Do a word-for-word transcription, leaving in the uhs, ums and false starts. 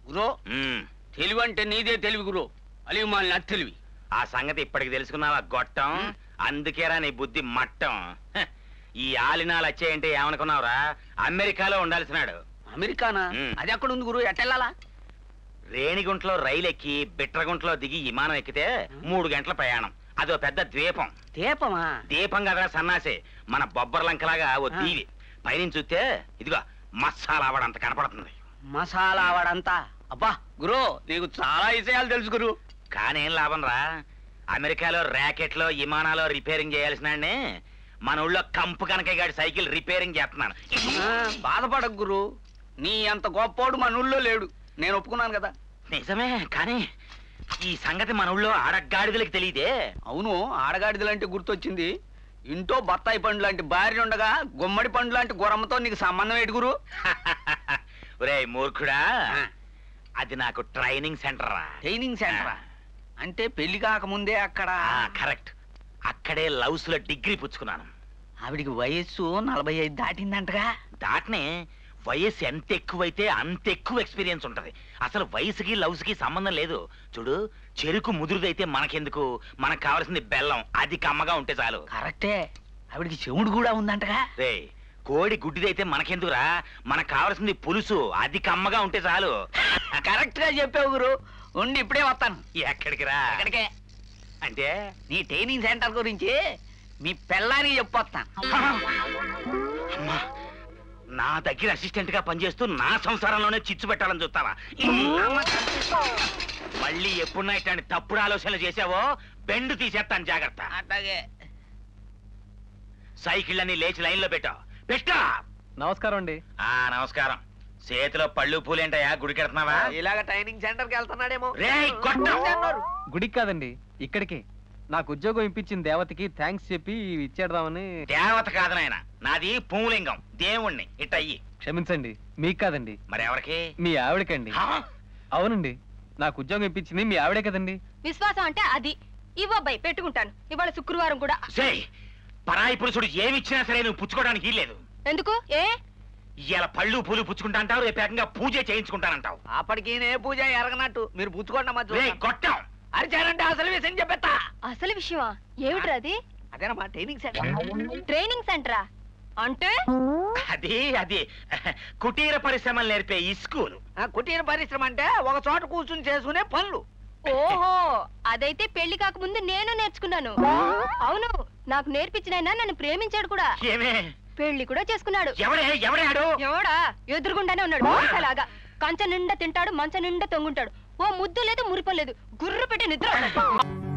గురో తెలివి అంటే నీదే తెలివి గురో, అలివి మాలిన అది తెలివి. ఆ సంగతి ఇప్పటికి తెలుసుకున్నావా గొట్టం? అందుకేరా నీ బుద్ధి మట్టం. ఈ ఆలినాలు వచ్చాయంటే ఏమనుకున్నావురా? అమెరికాలో ఉండాల్సినాడు. అమెరికానా? అది ఎక్కడ ఉంది గురు? ఎట్టెళ్ళాలా? రేణిగుంటలో రైలు ఎక్కి బిట్రగుంటలో దిగి విమానం ఎక్కితే మూడు గంటల ప్రయాణం. అదో పెద్ద ద్వీపం. దీపమా? దీపం కదా సన్నాసే, మన బొబ్బర్ లంకలాగా ఓ దీవి. పైనుంచి చూస్తే ఇదిగో మసాలా ఆవడంత కనపడుతుంది. మసాలా ఆవడంతా? అబ్బా గురు, నీకు చాలా విషయాలు తెలుసు గురు. కానేం లాభం రా, అమెరికాలో ర్యాకెట్ లో విమానాలు రిపేరింగ్ చేయాల్సిన మన ఊళ్ళో కంపు కనకయ్య గారి సైకిల్ రిపేరింగ్ చేస్తున్నాను. బాధపడకు గురు, నీ అంత గొప్పోడు మన ఊళ్ళో లేడు, నేను ఒప్పుకున్నాను కదా. నిజమే, కానీ ఈ సంగతి మన ఊళ్ళో ఆడగాడిదలకి తెలియదే. అవును, ఆడగాడిదలంటే గుర్తొచ్చింది. ఇంట్లో బత్తాయి పండు లాంటి భార్య ఉండగా గుమ్మడి పండు లాంటి గుర్రమ్మతో నీకు సంబంధం ఏంటి గురు? ఒరే మూర్ఖుడా, అది నాకు ట్రైనింగ్ సెంటర్ రా. ట్రైనింగ్ సెంటరా? అంటే పెళ్లి కాకముందే అక్కడ? కరెక్ట్, అక్కడే లవ్స్ లో డిగ్రీ పుచ్చుకున్నాను. ఆవిడికి వయస్సు నలభై ఐదు దాటిందంటగా. దాటనే వయస్సు ఎంత ఎక్కువైతే అంత ఎక్కువ ఎక్స్పీరియన్స్ ఉంటది. అసలు వయసుకి లవ్స్ కి సంబంధం లేదు. చూడు, చెరుకు ముదురుదైతే మనకెందుకు, మనకు కావాల్సింది బెల్లం, అది కమ్మగా ఉంటే చాలు. కరెక్టే, ఆవిడికి చెవుడు కూడా ఉందంటగా. రే, కోడి గుడ్డిదైతే మనకెందుకురా, మనకు కావాల్సింది పులుసు, అది కమ్మగా ఉంటే చాలు. కరెక్ట్ గా చెప్పావు గురు. ఉండి ఇప్పుడే వస్తాను. ఎక్కడికి రా? ఎక్కడికే అంటే నీ ట్రైనింగ్ సెంటర్ గురించి మీ పెళ్ళానికి చెప్పొస్తాను. నా దగ్గర అసిస్టెంట్ గా పనిచేస్తూ నా సంసారంలోనే చిచ్చు పెట్టాలని చూస్తావా? మళ్ళీ ఎప్పుడున్నా ఇట్లాంటి తప్పుడు ఆలోచనలు చేసావో బెండు తీసేస్తాను, జాగ్రత్త. అట్లాగే. సైకిల్ అన్ని లేచి లైన్ లో పెట్టా పెట్టా. నమస్కారం అండి. ఆ నమస్కారం. చేతిలో పళ్ళు పూలేంటయా? గుడికి వెళ్తున్నావా? ఇలాగ ట్రైనింగ్ సెంటర్ కి వెళ్తున్నాడేమో. గుడికి కాదండి, ఇక్కడికి. నాకు ఉద్యోగం ఇప్పించిన దేవతకి థ్యాంక్స్ చెప్పి ఇచ్చేద్దామని. దేవత కాదు నాయన, నాది పూలింగం, దేవుణ్ణి. ఇట్ట అయ్యి. క్షమించండి, మీకు కాదండి. మరి ఎవరికి? మీ ఆవిడకండి. అవునండి, నాకు ఉద్యోగం ఇప్పించింది మీ ఆవిడే కదండి. విశ్వాసం అంటే అది. ఇవ్వబ్బాయి పెట్టుకుంటాను, ఇవాళ శుక్రవారం కూడా. పరాయి పురుషుడు ఏమిచ్చినా సరే నువ్వు పుచ్చుకోవడానికి లేదు. ఎందుకు? ఏ ఇలా పళ్ళు పూలు పుచ్చుకుంటా అంటావు, రేపు ఏకంగా పూజ చేయించుకుంటానంటావు. అప్పటికి నే పూజ ఎరగనట్టు మీరు పుచ్చుకోండి. కొట్టాం అరిచారంటే అసలు విషయం చెప్పేస్తా. అసలు విషయమా? ఏమిట్రా అది? అదేనమ్మా ట్రైనింగ్ సెంటర్. ట్రైనింగ్ సెంటరా అంటే? అది అది కుటీర పరిశ్రమలు నేర్పే ఈ స్కూల్. కుటీర పరిశ్రమ అంటే ఒక చోట కూర్చుని చేసుకునే పనులు. ఓహో, అదైతే పెళ్లి కాకముందు నేను నేర్చుకున్నాను. అవును, నాకు నేర్పించిన నన్ను ప్రేమించాడు కూడా. ఏమే? పెళ్లి కూడా చేసుకున్నాడు. ఎవడే? ఎవడాడు? ఎవడా? ఎదురుగుండానే ఉన్నాడు. అలాగా కంచ నిండా తింటాడు, మంచ నిండా తొంగుంటాడు. ఓ ముద్దు లేదు, మురిపలేదు, గుర్రు పెట్టి నిద్ర.